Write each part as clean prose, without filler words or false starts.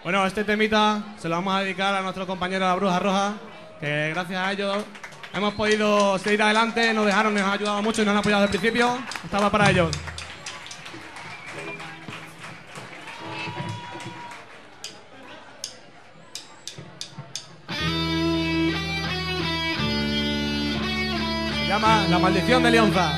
Bueno, este temita se lo vamos a dedicar a nuestros compañeros de la Bruja Roja, que gracias a ellos hemos podido seguir adelante, nos dejaron, nos han ayudado mucho y nos han apoyado desde el principio. Estaba para ellos. Se llama La Maldición de Leonza.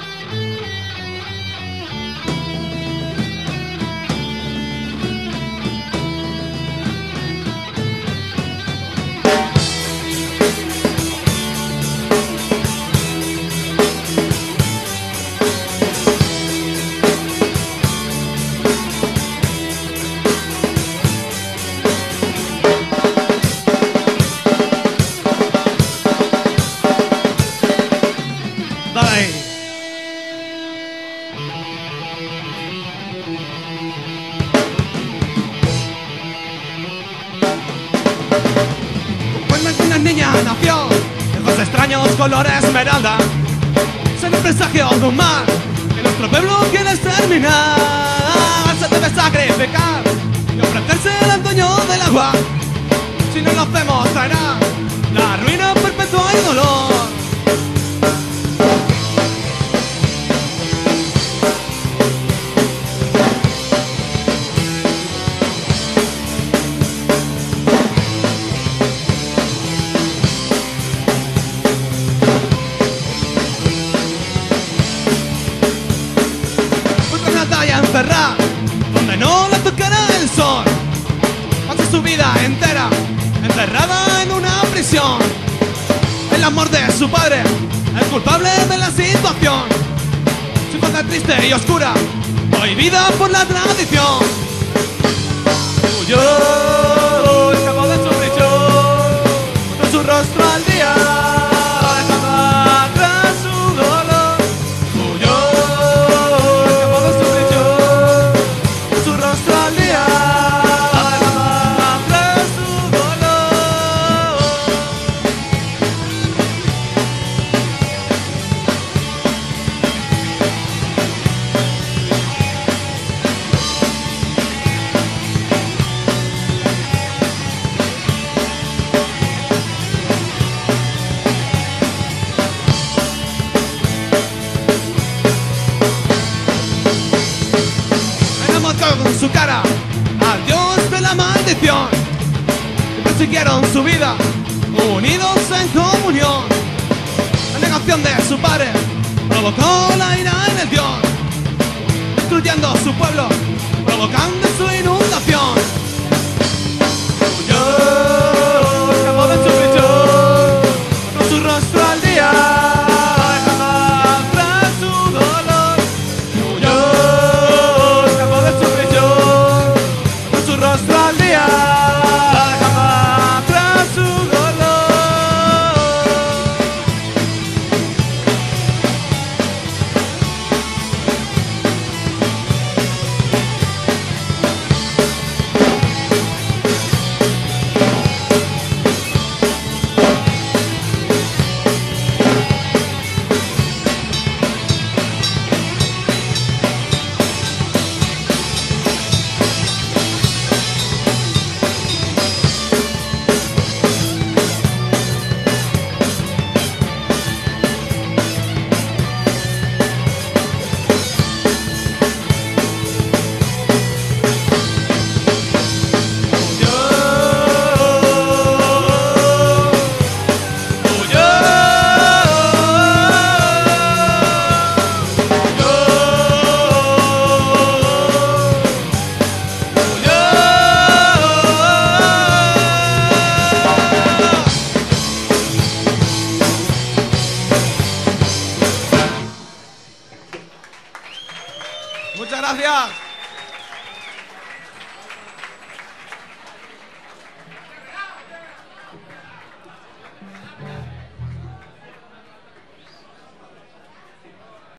Una niña nació de ojos extraños color esmeralda. Son el presagio de un mal que nuestro pueblo quiere exterminar. Se debe sacrificar y ofrecerse al dueño del agua. Si no lo hacemos traerá la ruina perpetua y dolor. Encerrada, donde no la tocará el sol. Pasa su vida entera encerrada en una prisión. El amor de su padre, el culpable de la situación. Su infancia triste y oscura, prohibida por la tradición. Huyó, escapó de su prisión, mostró su rostro al día, dejando atrás su dolor. Huyó, escapó de su prisión, su rostro al día, dejando atrás su dolor. Con su cara al dios de la maldición, y persiguieron su vida unidos en comunión. La negación de su padre provocó la ira en el dios, destruyendo su pueblo, provocando su